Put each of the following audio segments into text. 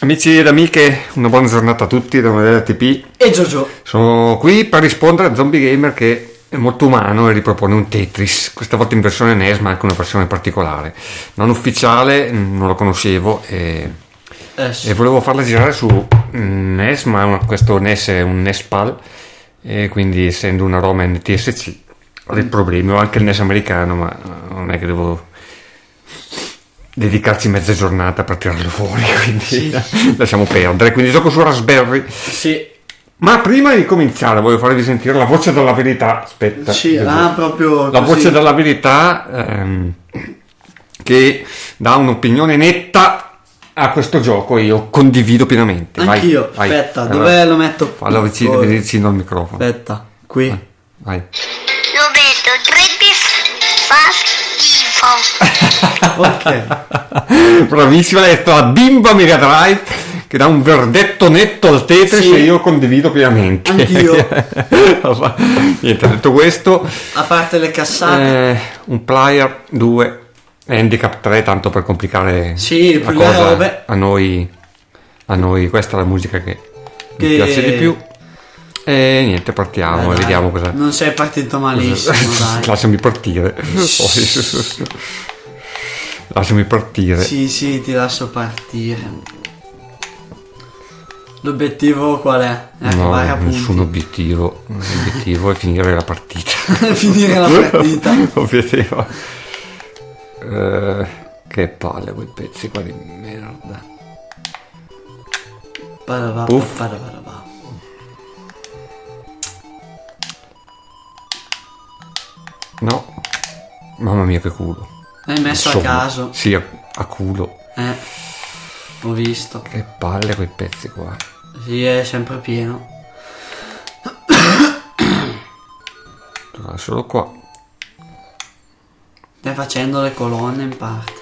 Amici ed amiche, una buona giornata a tutti da Modella TP e Giorgio. Sono qui per rispondere a Zombie Gamer che è molto umano e ripropone un Tetris, questa volta in versione NES ma anche una versione particolare, non ufficiale, non lo conoscevo e volevo farla girare su NES, ma questo NES è un NES PAL e quindi essendo una ROM NTSC ho dei problemi, ho anche il NES americano ma non è che devo dedicarci mezza giornata per tirarlo fuori, quindi sì. Lasciamo perdere. Quindi gioco su Raspberry. Sì. Ma prima di cominciare voglio farvi sentire la voce della verità. Aspetta. Sì, proprio la così. Voce della verità che dà un'opinione netta a questo gioco e io condivido pienamente. Anch'io. Vai. Aspetta, allora, dov'è lo metto? Fallo vicino al microfono. Aspetta, qui. Vai. Lo metto 3 fa schifo. Ok. Bravissima, è stata la bimba Mega Drive che dà un verdetto netto al Tetris sì. E io condivido pienamente. Anch'io. Niente, detto questo, a parte le cassate, un player 2 handicap 3 tanto per complicare sì, la cosa a noi questa è la musica che mi piace di più. E niente, partiamo e vediamo cosa. Non sei partito malissimo, dai. Lasciami partire. Lasciami partire. Sì, ti lascio partire. L'obiettivo qual è? Arrivare a punti. Nessun obiettivo. L'obiettivo è finire la partita. Finire la partita. Obiettivo. Che palle quei pezzi qua di merda. No, mamma mia che culo. Hai messo a caso? Sì, a culo. Ho visto. Che palle quei pezzi qua. Sì, è sempre pieno. Solo qua. Stai facendo le colonne in parte.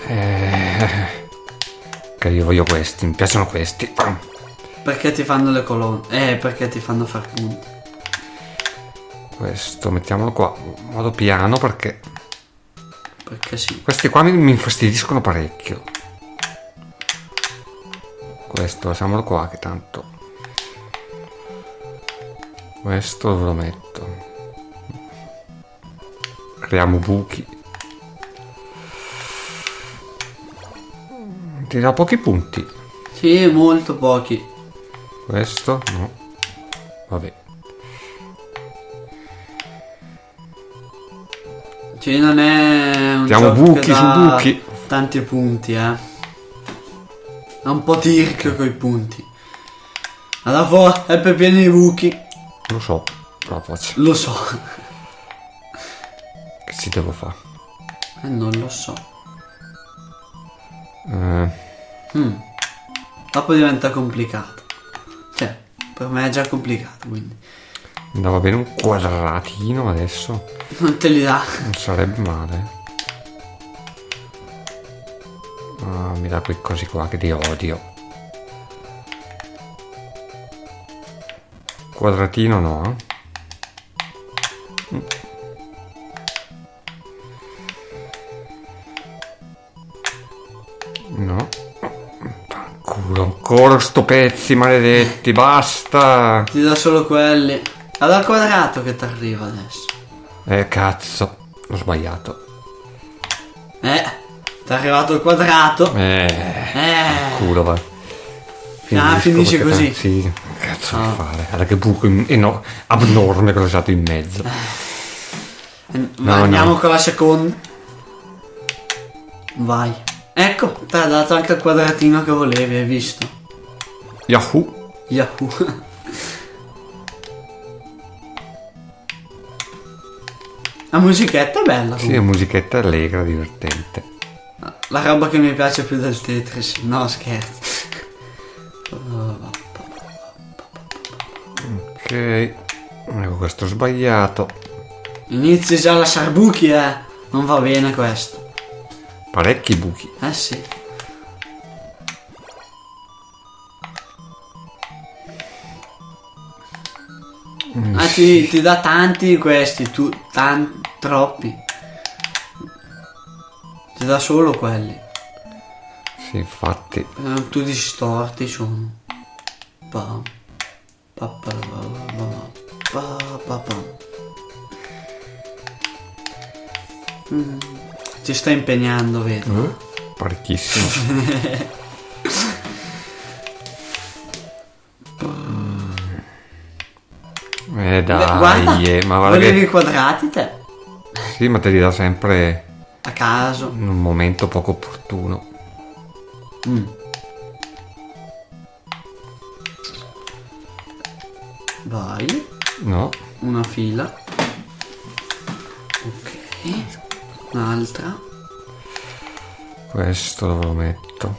Che io voglio questi, mi piacciono questi. Perché ti fanno le colonne? Perché ti fanno far punti. Questo mettiamolo qua in modo piano perché sì. Questi qua mi infastidiscono parecchio. Questo lasciamolo qua che tanto. Questo dove lo metto? Creiamo buchi. Ti dà pochi punti. Sì, molto pochi. Questo no. Vabbè. Cioè non è un Mettiamo gioco buchi che su dà buchi. tanti punti, È un po' tirchio coi punti. Alla fine è per pieni di buchi. Lo so, proprio. Lo so. Che ci devo fare? Non lo so. Dopo diventa complicato. Cioè, per me è già complicato, quindi. Andava bene un quadratino adesso. Non te li dà. Non sarebbe male. Mi dà quei cosi qua che li odio. Quadratino no. No. Fanculo, ancora sto pezzi maledetti, basta. Ti dà solo quelli. È dal quadrato che ti arriva adesso. Cazzo, ho sbagliato. Ti è arrivato il quadrato. Culo va. Finisce così. Sì, cazzo di fare. Guarda che buco abnorme che ho lasciato in mezzo. Andiamo con la seconda. Vai. Ecco, ti ha dato anche il quadratino che volevi, hai visto? Yahoo. La musichetta è bella. Sì, la musichetta è allegra, divertente. La roba che mi piace più del Tetris. No, scherzo. Ok. Ecco, questo ho sbagliato. Inizi già a lasciare buchi, Non va bene questo. Parecchi buchi. Sì. Ti dà tanti di questi, troppi. Ti dà solo quelli. Sì, infatti. Tutti storti sono. Pa, pa, pa, pa, pa, pa. Ci sta impegnando, vedo. Parecchissimo. Dai, Guarda, ma guarda volevi che... i quadrati te? Sì, ma te li dà sempre A caso. in un momento poco opportuno. Vai. No? Una fila. Ok. Un'altra. Questo dove lo metto?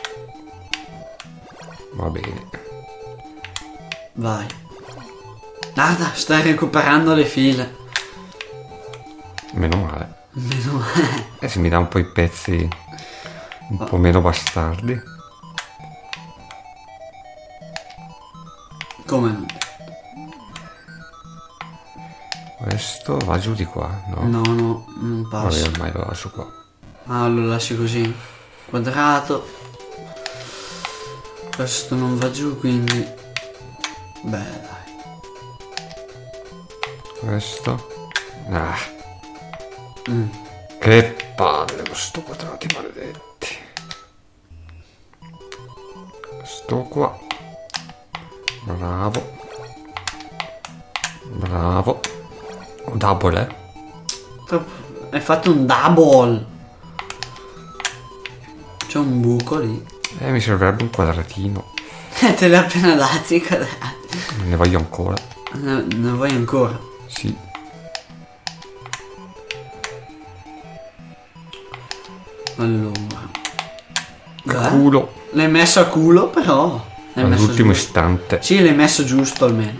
Va bene. Vai. Guarda, stai recuperando le file. Meno male. Meno male. E se mi dà un po' i pezzi un po' meno bastardi. Come no? Questo va giù di qua, no? No, non Vabbè, passa. ormai lo lascio qua. Ah, lo lasci così. Quadrato. Questo non va giù, quindi... Beh, dai. Questo. Ah. Che palle questo quadrati maledetti. Questo qua. Bravo. Bravo. Un double, Hai fatto un double. C'è un buco lì. Mi servirebbe un quadratino. Te li ho appena dati i quadrati. Ne voglio ancora. Ne vuoi ancora? Sì. Allora. Culo. L'hai messo a culo, però. L'hai messo All'ultimo giusto. istante. Sì, l'hai messo giusto almeno.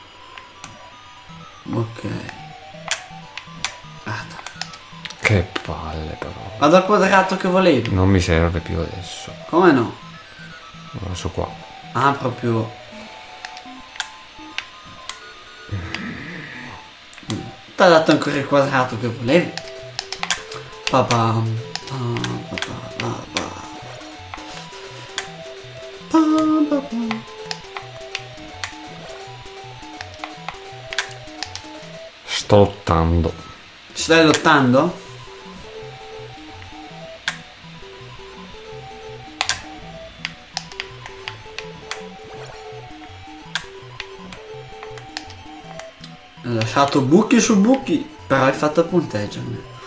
Ok. Guarda. Che palle però. Vado al quadrato che volevi. Non mi serve più adesso. Come no? Lo lascio qua. Ah, proprio. Ti ha dato ancora il quadrato che volevi. Papà. Sto lottando. Stai lottando? Hai lasciato buchi su buchi, però hai fatto il punteggio.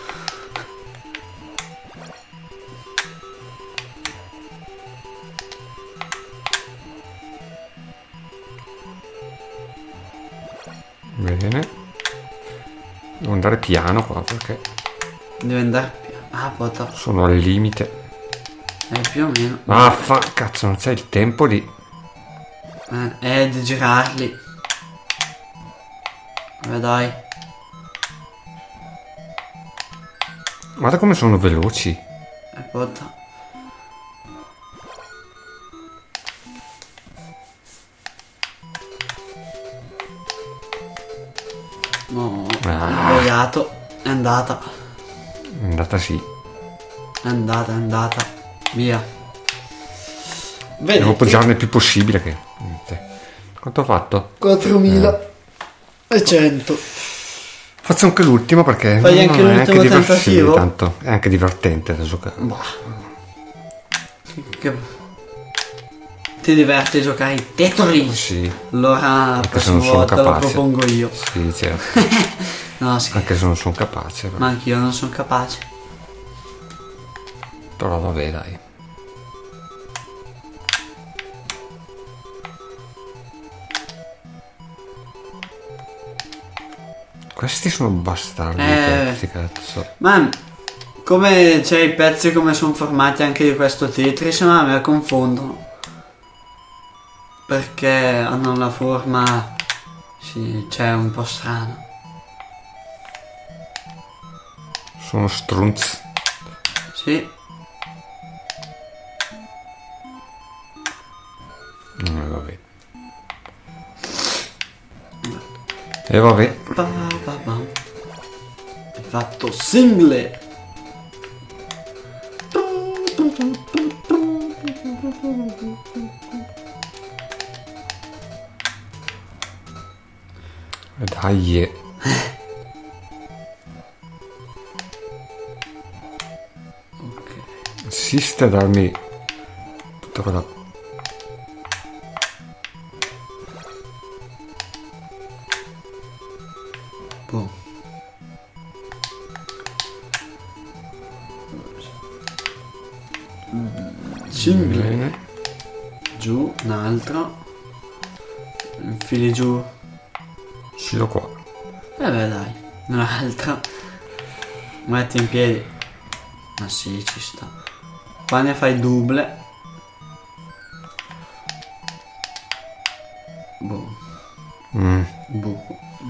Bene. Devo andare piano qua perché Devi andare piano. Ah, pota. sono al limite. Più o meno. Ah, cazzo, non c'è il tempo di... Di girarli. Vabbè, dai. Guarda come sono veloci. Pota. No, ho sbagliato. È andata. È andata sì. È andata. Via. Devo Vedi? appoggiarne il più possibile che... Niente. Quanto ho fatto? 4100. Faccio anche l'ultimo perché... Fai anche è l'ultimo sì, tentativo? tanto è anche divertente da giocare. Che... Ti diverti a giocare in Tetris? Sì. Allora, la Anche se prossima non sono volta lo capace. propongo io. Sì, certo. No, scherzo. Anche se non sono capace. Ma anch'io non sono capace. Però vabbè, dai. Questi sono bastardi, pezzi, cazzo. Ma come c'è i pezzi come sono formati anche di questo Tetris, ma me la confondono. Perché hanno la forma... Sì, c'è un po' strana. Sono strunz. Sì. Vabbè. E vabbè. Hai fatto single. Dai. Ok. Insiste a darmi tutta quella... Boh. Single. Bene. Giù, un altro. Infili giù. Uscilo qua. Beh dai, un altro. Metti in piedi. Ma sì, ci sta. Qua ne fai double. Boh. Boh.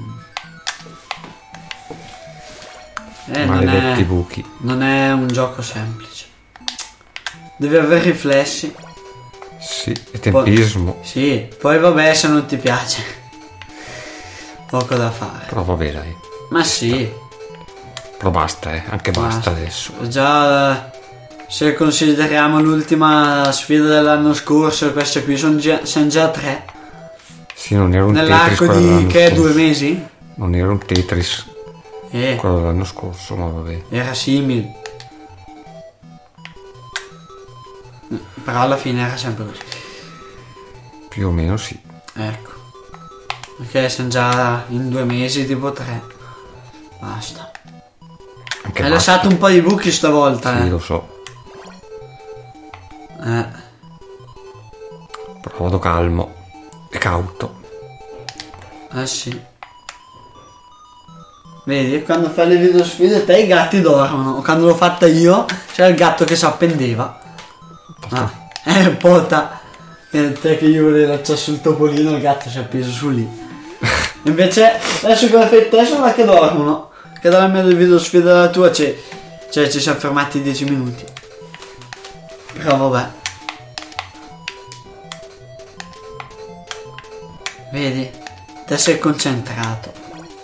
Maledetti buchi. Non è un gioco semplice. Devi avere riflessi. Sì, e tempismo. Sì, poi vabbè, se non ti piace. Poco da fare. Però vabbè dai. Ma sì. Però basta, anche basta adesso. Già, se consideriamo l'ultima sfida dell'anno scorso, queste qui sono già 3. Sì, non era un Tetris Nell'arco quello di dell'anno che? scorso. 2 mesi? Non era un Tetris quello dell'anno scorso, ma vabbè. Era simile. Però alla fine era sempre così. Più o meno sì. Ecco. Perché sono già in 2 mesi tipo 3. Basta. Anche Hai basta. lasciato un po' di buchi stavolta, Sì, lo so. Però vado calmo e cauto. Sì. Vedi, quando fai le video sfide te i gatti dormono. Quando l'ho fatta io c'era il gatto che si appendeva. Pota. Te che io volevo l'accesso sul topolino, il gatto si è appeso su lì. Invece adesso come fai te sono là che dormono. Che dalla mia del video sfida della tua ci siamo fermati 10 minuti. Però vabbè. Vedi? Te sei concentrato.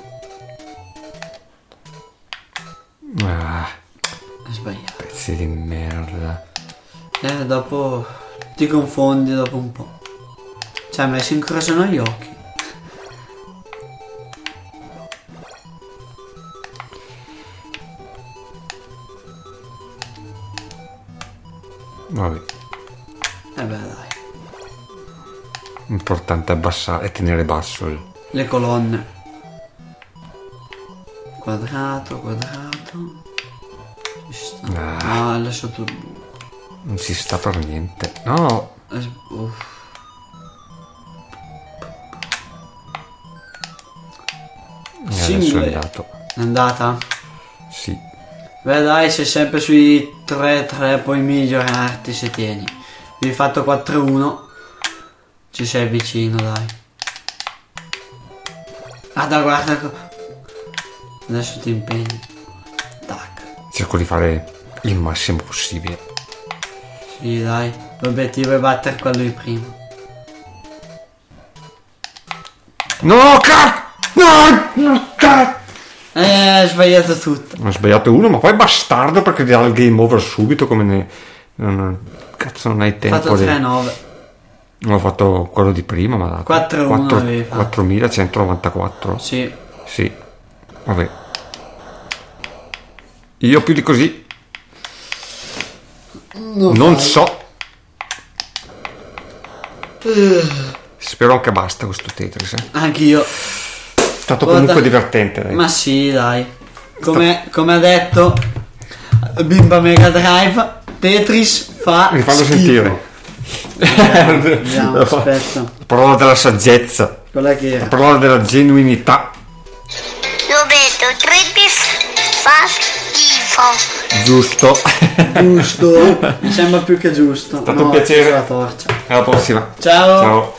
Ah, Hai sbagliato. pezzi di merda. Dopo ti confondi dopo un po'. Cioè, mi si incrociano gli occhi. Vabbè, Beh dai. l'importante è abbassare e tenere basso il... Le colonne. Quadrato, quadrato. Ci sta. Ah. Là sotto il buco. Non si sta per niente. No! Uff. E adesso è andato. È andata? Sì. Beh dai, sei sempre sui 3-3, puoi migliorarti se tieni. Vi hai fatto 4-1. Ci sei vicino, dai. Guarda. Adesso ti impegni. Tac. Cerco di fare il massimo possibile. Sì, dai. L'obiettivo è battere quello di prima. No, No, Hai sbagliato tutto. Ho sbagliato uno, ma poi bastardo perché ti dà il game over subito come ne... Cazzo, non hai Ho tempo fatto di... 3-9. Non ho fatto quello di prima, ma ha dato 4-1 avevi fatto. 4194. Sì. Sì. Vabbè. Io più di così non so. Spero anche basta questo Tetris. Anch'io. È stato comunque divertente, dai. Ma sì, dai. Come ha detto Bimba Mega Drive, Tetris fa Rifallo schifo. sentire. Vediamo, aspetta. La parola della saggezza, Quella che la era. parola della genuinità. Roberto, Tetris fa schifo. Giusto. Giusto. Mi sembra più che giusto. Stato un piacere. La torcia. Alla prossima. Ciao. Ciao.